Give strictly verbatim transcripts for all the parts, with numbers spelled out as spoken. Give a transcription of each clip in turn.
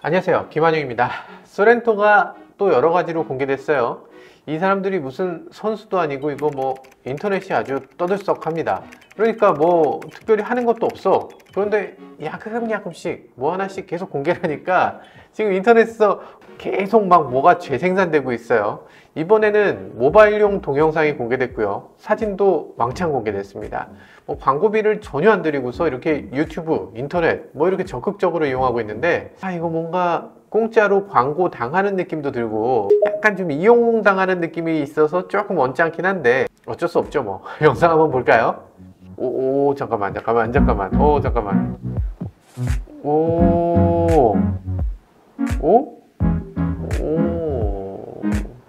안녕하세요, 김한영입니다. 소렌토가 또 여러 가지로 공개됐어요. 이 사람들이 무슨 선수도 아니고 이거 뭐 인터넷이 아주 떠들썩합니다. 그러니까 뭐 특별히 하는 것도 없어. 그런데 야금야금씩 뭐 하나씩 계속 공개를 하니까 지금 인터넷에서 계속 막 뭐가 재생산되고 있어요. 이번에는 모바일용 동영상이 공개됐고요, 사진도 왕창 공개됐습니다. 뭐 광고비를 전혀 안 들이고서 이렇게 유튜브, 인터넷 뭐 이렇게 적극적으로 이용하고 있는데, 아 이거 뭔가 공짜로 광고 당하는 느낌도 들고 약간 좀 이용당하는 느낌이 있어서 조금 언짢긴 한데 어쩔 수 없죠 뭐. 영상 한번 볼까요? 오, 오 잠깐만 잠깐만 잠깐만 오 잠깐만 오 오? 오,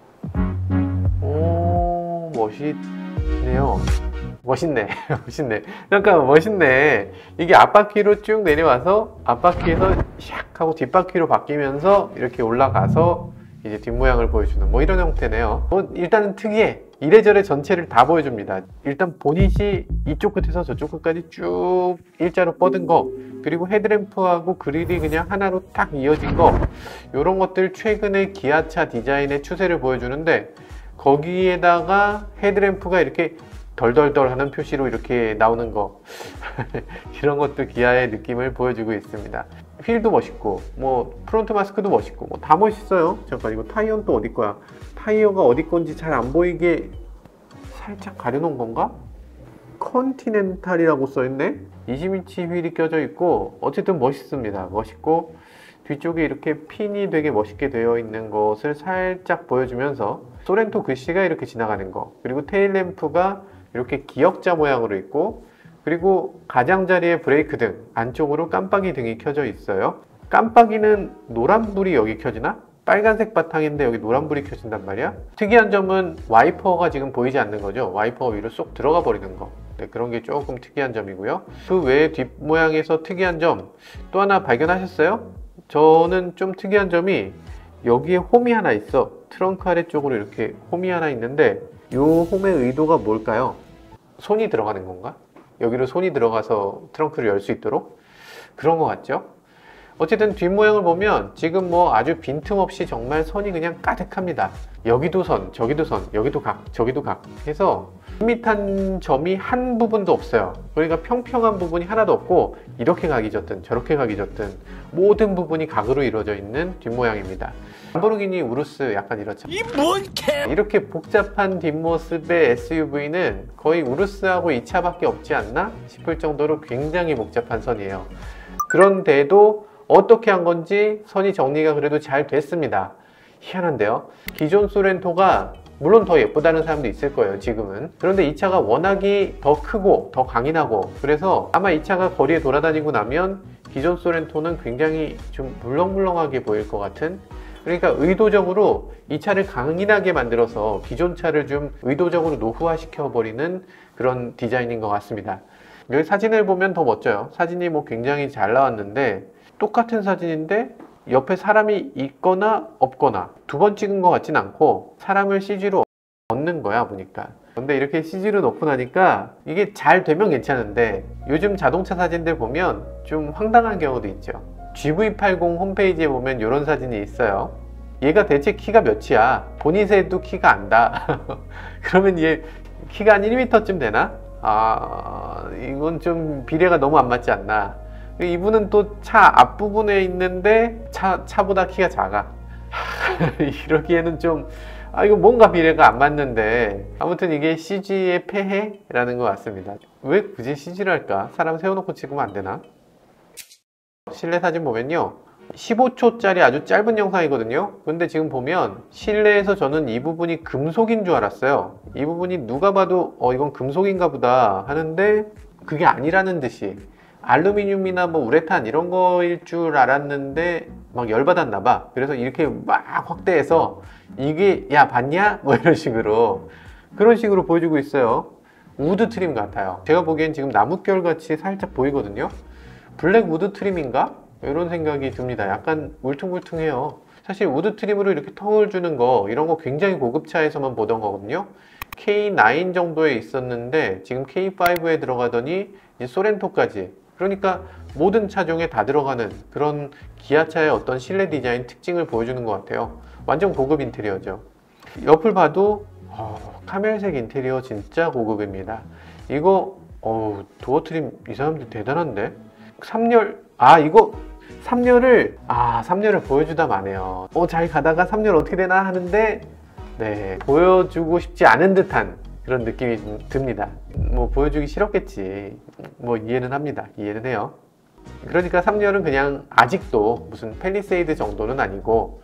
오, 멋있네요. 멋있네. 멋있네. 잠깐 멋있네. 이게 앞바퀴로 쭉 내려와서 앞바퀴에서 샥 하고 뒷바퀴로 바뀌면서 이렇게 올라가서 이제 뒷모양을 보여주는 뭐 이런 형태네요. 뭐 일단은 특이해. 이래저래 전체를 다 보여줍니다. 일단 보닛이 이쪽 끝에서 저쪽 끝까지 쭉 일자로 뻗은 거, 그리고 헤드램프하고 그릴이 그냥 하나로 딱 이어진 거, 이런 것들 최근에 기아차 디자인의 추세를 보여주는데, 거기에다가 헤드램프가 이렇게 덜덜덜 하는 표시로 이렇게 나오는 거 이런 것도 기아의 느낌을 보여주고 있습니다. 휠도 멋있고 뭐 프론트 마스크도 멋있고 뭐 다 멋있어요. 잠깐 이거 타이어는 또 어디 거야? 타이어가 어디 건지 잘 안 보이게 살짝 가려놓은 건가? 컨티넨탈이라고 써있네? 이십 인치 휠이 껴져 있고 어쨌든 멋있습니다. 멋있고 뒤쪽에 이렇게 핀이 되게 멋있게 되어 있는 것을 살짝 보여주면서 소렌토 글씨가 이렇게 지나가는 거, 그리고 테일램프가 이렇게 기역자 모양으로 있고, 그리고 가장자리에 브레이크 등 안쪽으로 깜빡이 등이 켜져 있어요. 깜빡이는 노란불이 여기 켜지나? 빨간색 바탕인데 여기 노란불이 켜진단 말이야. 특이한 점은 와이퍼가 지금 보이지 않는 거죠. 와이퍼가 위로 쏙 들어가 버리는 거. 네, 그런 게 조금 특이한 점이고요. 그 외에 뒷모양에서 특이한 점 또 하나 발견하셨어요? 저는 좀 특이한 점이 여기에 홈이 하나 있어. 트렁크 아래쪽으로 이렇게 홈이 하나 있는데, 이 홈의 의도가 뭘까요? 손이 들어가는 건가? 여기로 손이 들어가서 트렁크를 열 수 있도록? 그런 것 같죠? 어쨌든 뒷모양을 보면 지금 뭐 아주 빈틈없이 정말 선이 그냥 가득합니다. 여기도 선, 저기도 선, 여기도 각, 저기도 각 해서 밋밋한 점이 한 부분도 없어요. 그러니까 평평한 부분이 하나도 없고 이렇게 각이 졌든 저렇게 각이 졌든 모든 부분이 각으로 이루어져 있는 뒷모양입니다. 람보르기니 우루스 약간 이렇죠. 이 뭔 개! 이렇게 복잡한 뒷모습의 에스유브이는 거의 우루스하고 이 차밖에 없지 않나 싶을 정도로 굉장히 복잡한 선이에요. 그런데도 어떻게 한 건지 선이 정리가 그래도 잘 됐습니다. 희한한데요. 기존 소렌토가 물론 더 예쁘다는 사람도 있을 거예요, 지금은. 그런데 이 차가 워낙이 더 크고 더 강인하고, 그래서 아마 이 차가 거리에 돌아다니고 나면 기존 소렌토는 굉장히 좀 물렁물렁하게 보일 것 같은, 그러니까 의도적으로 이 차를 강인하게 만들어서 기존 차를 좀 의도적으로 노후화 시켜버리는 그런 디자인인 것 같습니다. 여기 사진을 보면 더 멋져요. 사진이 뭐 굉장히 잘 나왔는데 똑같은 사진인데 옆에 사람이 있거나 없거나, 두 번 찍은 것 같진 않고 사람을 씨지로 얻는 거야 보니까. 근데 이렇게 씨지로 넣고 나니까 이게 잘 되면 괜찮은데, 요즘 자동차 사진들 보면 좀 황당한 경우도 있죠. 지브이 팔십 홈페이지에 보면 이런 사진이 있어요. 얘가 대체 키가 몇이야? 보닛에도 키가 안다. 그러면 얘 키가 한 일 미터쯤 되나? 아, 이건 좀 비례가 너무 안 맞지 않나. 이분은 또 차 앞부분에 있는데 차, 차보다 키가 작아. 이러기에는 좀, 아, 이거 뭔가 비례가 안 맞는데, 아무튼 이게 씨지의 폐해라는 것 같습니다. 왜 굳이 씨지를 할까? 사람 세워놓고 찍으면 안 되나? 실내 사진 보면요, 십오 초짜리 아주 짧은 영상이거든요. 근데 지금 보면 실내에서 저는 이 부분이 금속인 줄 알았어요. 이 부분이 누가 봐도 어 이건 금속인가 보다 하는데 그게 아니라는 듯이 알루미늄이나 뭐 우레탄 이런 거일 줄 알았는데 막 열받았나 봐. 그래서 이렇게 막 확대해서 이게 야 봤냐? 뭐 이런 식으로 그런 식으로 보여주고 있어요. 우드 트림 같아요. 제가 보기엔 지금 나뭇결 같이 살짝 보이거든요. 블랙 우드 트림인가? 이런 생각이 듭니다. 약간 울퉁불퉁해요. 사실 우드 트림으로 이렇게 턱을 주는 거, 이런 거 굉장히 고급차에서만 보던 거거든요. 케이 나인 정도에 있었는데 지금 케이 파이브에 들어가더니 이제 소렌토까지 그러니까 모든 차종에 다 들어가는 그런 기아차의 어떤 실내 디자인 특징을 보여주는 것 같아요. 완전 고급 인테리어죠. 옆을 봐도 어, 카멜색 인테리어 진짜 고급입니다. 이거 어우, 도어 트림 이 사람들 대단한데? 삼 열, 아 이거 삼 열을 아 삼 열을 보여주다 마네요. 어, 잘 가다가 삼 열 어떻게 되나 하는데 네, 보여주고 싶지 않은 듯한 그런 느낌이 듭니다. 뭐 보여주기 싫었겠지. 뭐 이해는 합니다. 이해는 해요. 그러니까 삼 열은 그냥 아직도 무슨 팰리세이드 정도는 아니고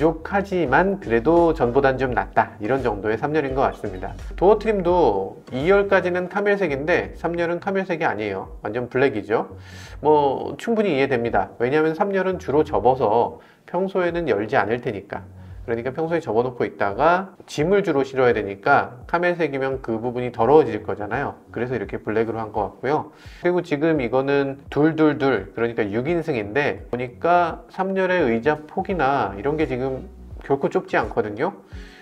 부족하지만 그래도 전보단 좀 낫다, 이런 정도의 삼 열인 것 같습니다. 도어 트림도 이 열까지는 카멜색인데 삼 열은 카멜색이 아니에요. 완전 블랙이죠. 뭐 충분히 이해됩니다. 왜냐하면 삼 열은 주로 접어서 평소에는 열지 않을 테니까. 그러니까 평소에 접어놓고 있다가 짐을 주로 실어야 되니까 카멜색이면 그 부분이 더러워질 거잖아요. 그래서 이렇게 블랙으로 한 것 같고요. 그리고 지금 이거는 둘둘둘, 그러니까 육 인승인데 보니까 삼 열의 의자 폭이나 이런 게 지금 결코 좁지 않거든요.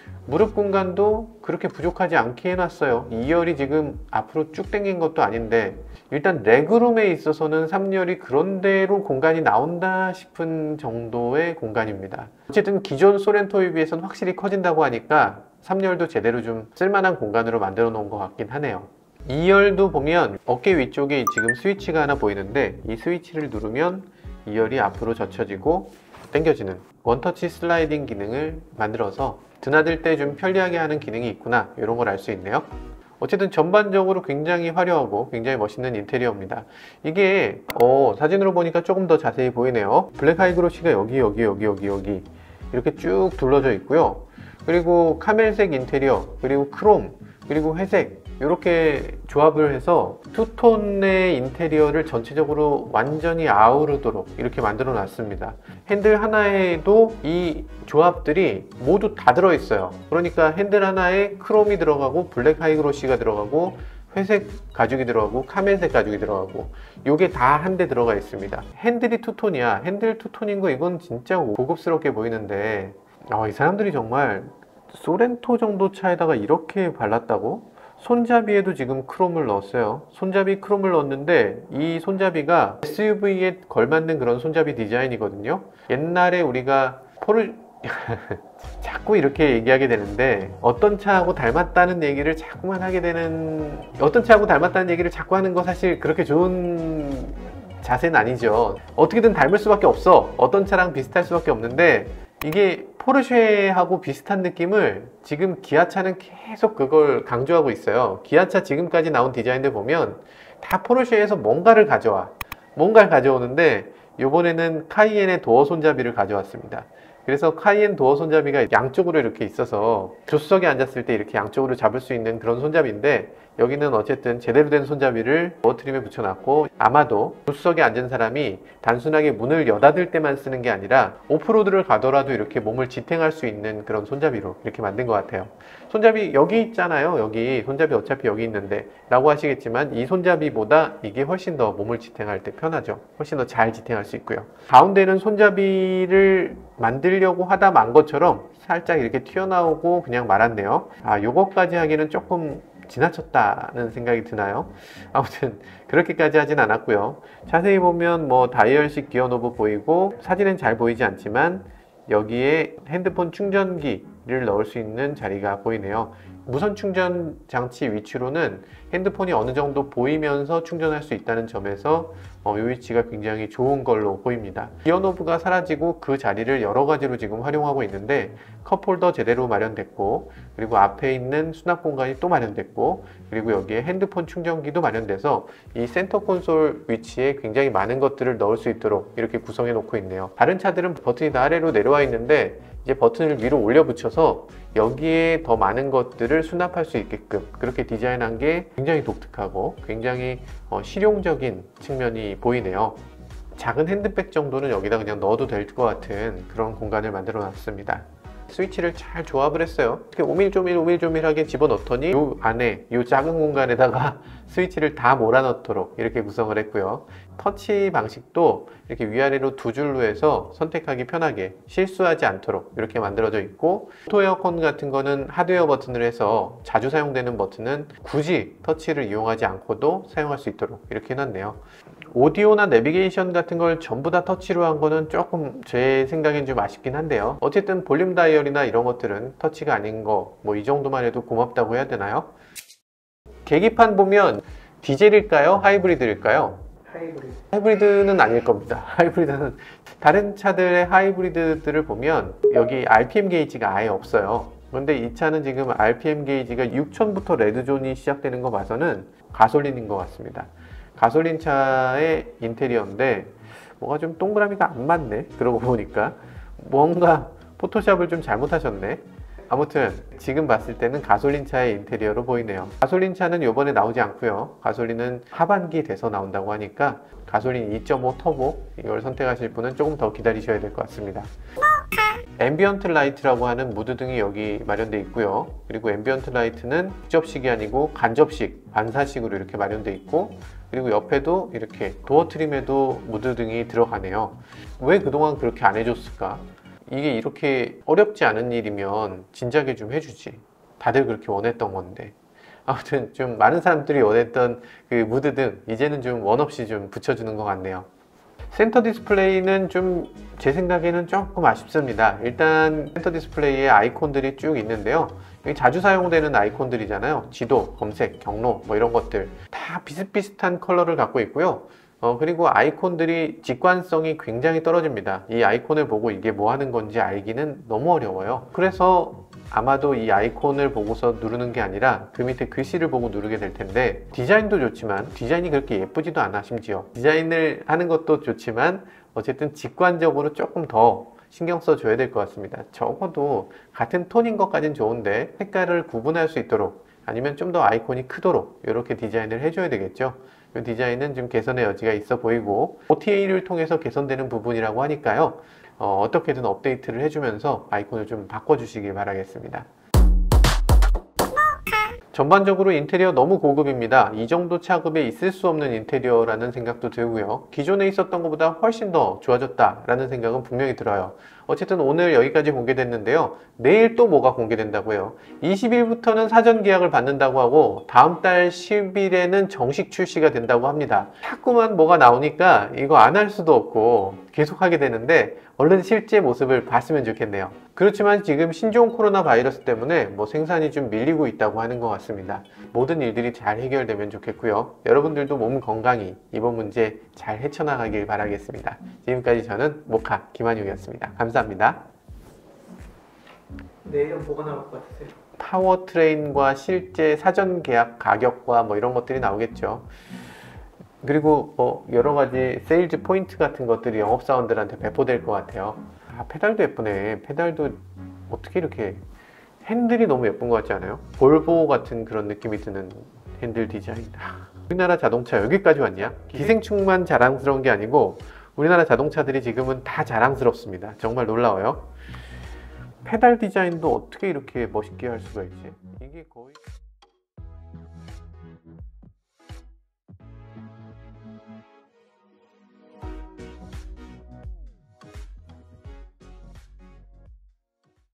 무릎 공간도 그렇게 부족하지 않게 해놨어요. 이 열이 지금 앞으로 쭉 당긴 것도 아닌데 일단 레그룸에 있어서는 삼 열이 그런 대로 공간이 나온다 싶은 정도의 공간입니다. 어쨌든 기존 소렌토에 비해서는 확실히 커진다고 하니까 삼 열도 제대로 좀 쓸만한 공간으로 만들어 놓은 것 같긴 하네요. 이 열도 보면 어깨 위쪽에 지금 스위치가 하나 보이는데 이 스위치를 누르면 이 열이 앞으로 젖혀지고 당겨지는 원터치 슬라이딩 기능을 만들어서 드나들 때 좀 편리하게 하는 기능이 있구나, 이런 걸 알 수 있네요. 어쨌든 전반적으로 굉장히 화려하고 굉장히 멋있는 인테리어입니다. 이게 어, 사진으로 보니까 조금 더 자세히 보이네요. 블랙 하이그로시가 여기 여기 여기 여기 여기 이렇게 쭉 둘러져 있고요. 그리고 카멜색 인테리어, 그리고 크롬, 그리고 회색, 이렇게 조합을 해서 투톤의 인테리어를 전체적으로 완전히 아우르도록 이렇게 만들어 놨습니다. 핸들 하나에도 이 조합들이 모두 다 들어있어요. 그러니까 핸들 하나에 크롬이 들어가고 블랙 하이그로시가 들어가고 회색 가죽이 들어가고 카멜색 가죽이 들어가고 요게 다 한 대 들어가 있습니다. 핸들이 투톤이야. 핸들 투톤인 거 이건 진짜 고급스럽게 보이는데 아, 이 사람들이 정말 소렌토 정도 차에다가 이렇게 발랐다고? 손잡이에도 지금 크롬을 넣었어요. 손잡이 크롬을 넣었는데 이 손잡이가 에스유브이에 걸맞는 그런 손잡이 디자인이거든요. 옛날에 우리가 포르 자꾸 이렇게 얘기하게 되는데 어떤 차하고 닮았다는 얘기를 자꾸만 하게 되는, 어떤 차하고 닮았다는 얘기를 자꾸 하는 거 사실 그렇게 좋은 자세는 아니죠. 어떻게든 닮을 수밖에 없어. 어떤 차랑 비슷할 수밖에 없는데 이게 포르쉐하고 비슷한 느낌을 지금 기아차는 계속 그걸 강조하고 있어요. 기아차 지금까지 나온 디자인들 보면 다 포르쉐에서 뭔가를 가져와 뭔가를 가져오는데 이번에는 카이엔의 도어 손잡이를 가져왔습니다. 그래서 카이엔 도어 손잡이가 양쪽으로 이렇게 있어서 조수석에 앉았을 때 이렇게 양쪽으로 잡을 수 있는 그런 손잡이인데 여기는 어쨌든 제대로 된 손잡이를 도어 트림에 붙여놨고 아마도 조수석에 앉은 사람이 단순하게 문을 여닫을 때만 쓰는 게 아니라 오프로드를 가더라도 이렇게 몸을 지탱할 수 있는 그런 손잡이로 이렇게 만든 것 같아요. 손잡이 여기 있잖아요. 여기 손잡이 어차피 여기 있는데 라고 하시겠지만 이 손잡이보다 이게 훨씬 더 몸을 지탱할 때 편하죠. 훨씬 더 잘 지탱할 수 있고요. 가운데는 손잡이를 만들려고 하다 만 것처럼 살짝 이렇게 튀어나오고 그냥 말았네요. 아, 요거까지 하기는 조금 지나쳤다는 생각이 드나요? 아무튼 그렇게까지 하진 않았고요. 자세히 보면 뭐 다이얼식 기어 노브 보이고 사진은 잘 보이지 않지만 여기에 핸드폰 충전기를 넣을 수 있는 자리가 보이네요. 무선 충전 장치 위치로는 핸드폰이 어느 정도 보이면서 충전할 수 있다는 점에서 어, 이 위치가 굉장히 좋은 걸로 보입니다. 기어 노브가 사라지고 그 자리를 여러 가지로 지금 활용하고 있는데 컵홀더 제대로 마련됐고, 그리고 앞에 있는 수납 공간이 또 마련됐고, 그리고 여기에 핸드폰 충전기도 마련돼서 이 센터 콘솔 위치에 굉장히 많은 것들을 넣을 수 있도록 이렇게 구성해 놓고 있네요. 다른 차들은 버튼이 다 아래로 내려와 있는데 이제 버튼을 위로 올려 붙여서 여기에 더 많은 것들을 수납할 수 있게끔 그렇게 디자인한 게 굉장히 독특하고 굉장히 어, 실용적인 측면이 보이네요. 작은 핸드백 정도는 여기다 그냥 넣어도 될 것 같은 그런 공간을 만들어 놨습니다. 스위치를 잘 조합을 했어요. 이렇게 오밀조밀 오밀조밀하게 집어넣더니 이 안에 이 작은 공간에다가 스위치를 다 몰아넣도록 이렇게 구성을 했고요. 터치 방식도 이렇게 위아래로 두 줄로 해서 선택하기 편하게 실수하지 않도록 이렇게 만들어져 있고, 오토 에어컨 같은 거는 하드웨어 버튼을 해서 자주 사용되는 버튼은 굳이 터치를 이용하지 않고도 사용할 수 있도록 이렇게 해놨네요. 오디오나 내비게이션 같은 걸 전부 다 터치로 한 거는 조금 제 생각엔 좀 아쉽긴 한데요. 어쨌든 볼륨 다이얼이나 이런 것들은 터치가 아닌 거 뭐 이 정도만 해도 고맙다고 해야 되나요? 계기판 보면 디젤일까요? 하이브리드일까요? 하이브리드. 하이브리드는 아닐 겁니다. 하이브리드는 다른 차들의 하이브리드들을 보면 여기 알피엠 게이지가 아예 없어요. 그런데 이 차는 지금 알피엠 게이지가 육천부터 레드존이 시작되는 거 봐서는 가솔린인 것 같습니다. 가솔린 차의 인테리어인데 뭐가 좀 동그라미가 안 맞네. 그러고 보니까 뭔가 포토샵을 좀 잘못하셨네. 아무튼 지금 봤을 때는 가솔린 차의 인테리어로 보이네요. 가솔린 차는 이번에 나오지 않고요. 가솔린은 하반기 돼서 나온다고 하니까 가솔린 이 점 오 터보 이걸 선택하실 분은 조금 더 기다리셔야 될 것 같습니다. 앰비언트 라이트라고 하는 무드등이 여기 마련되어 있고요. 그리고 앰비언트 라이트는 직접식이 아니고 간접식, 반사식으로 이렇게 마련되어 있고, 그리고 옆에도 이렇게 도어 트림에도 무드등이 들어가네요. 왜 그동안 그렇게 안 해줬을까? 이게 이렇게 어렵지 않은 일이면 진작에 좀 해주지. 다들 그렇게 원했던 건데. 아무튼 좀 많은 사람들이 원했던 그 무드등 이제는 좀 원 없이 좀 붙여주는 것 같네요. 센터 디스플레이는 좀 제 생각에는 조금 아쉽습니다. 일단 센터 디스플레이에 아이콘들이 쭉 있는데요. 여기 자주 사용되는 아이콘들이잖아요. 지도, 검색, 경로 뭐 이런 것들 다 비슷비슷한 컬러를 갖고 있고요. 어, 그리고 아이콘들이 직관성이 굉장히 떨어집니다. 이 아이콘을 보고 이게 뭐 하는 건지 알기는 너무 어려워요. 그래서 아마도 이 아이콘을 보고서 누르는 게 아니라 그 밑에 글씨를 보고 누르게 될 텐데, 디자인도 좋지만 디자인이 그렇게 예쁘지도 않아. 심지어 디자인을 하는 것도 좋지만 어쨌든 직관적으로 조금 더 신경 써 줘야 될 것 같습니다. 적어도 같은 톤인 것까진 좋은데 색깔을 구분할 수 있도록, 아니면 좀 더 아이콘이 크도록 이렇게 디자인을 해줘야 되겠죠. 이 디자인은 좀 개선의 여지가 있어 보이고 오티에이를 통해서 개선되는 부분이라고 하니까요. 어, 어떻게든 업데이트를 해주면서 아이콘을 좀 바꿔주시길 바라겠습니다. 전반적으로 인테리어 너무 고급입니다. 이 정도 차급에 있을 수 없는 인테리어라는 생각도 들고요. 기존에 있었던 것보다 훨씬 더 좋아졌다라는 생각은 분명히 들어요. 어쨌든 오늘 여기까지 공개됐는데요. 내일 또 뭐가 공개된다고요? 이십 일부터는 사전 계약을 받는다고 하고 다음 달 십 일에는 정식 출시가 된다고 합니다. 자꾸만 뭐가 나오니까 이거 안 할 수도 없고 계속 하게 되는데 얼른 실제 모습을 봤으면 좋겠네요. 그렇지만 지금 신종 코로나 바이러스 때문에 뭐 생산이 좀 밀리고 있다고 하는 것 같습니다. 모든 일들이 잘 해결되면 좋겠고요. 여러분들도 몸 건강히 이번 문제 잘 헤쳐나가길 바라겠습니다. 지금까지 저는 모카 김한용이었습니다. 감사합니다. 내일은 뭐가 나올 것 같으세요? 파워트레인과 실제 사전 계약 가격과 뭐 이런 것들이 나오겠죠. 그리고 뭐 여러 가지 세일즈 포인트 같은 것들이 영업사원들한테 배포될 것 같아요. 아, 페달도 예쁘네. 페달도 어떻게 이렇게 핸들이 너무 예쁜 것 같지 않아요? 볼보 같은 그런 느낌이 드는 핸들 디자인. 아, 우리나라 자동차 여기까지 왔냐? 기생충만 자랑스러운 게 아니고 우리나라 자동차들이 지금은 다 자랑스럽습니다. 정말 놀라워요. 페달 디자인도 어떻게 이렇게 멋있게 할 수가 있지? 이게 거의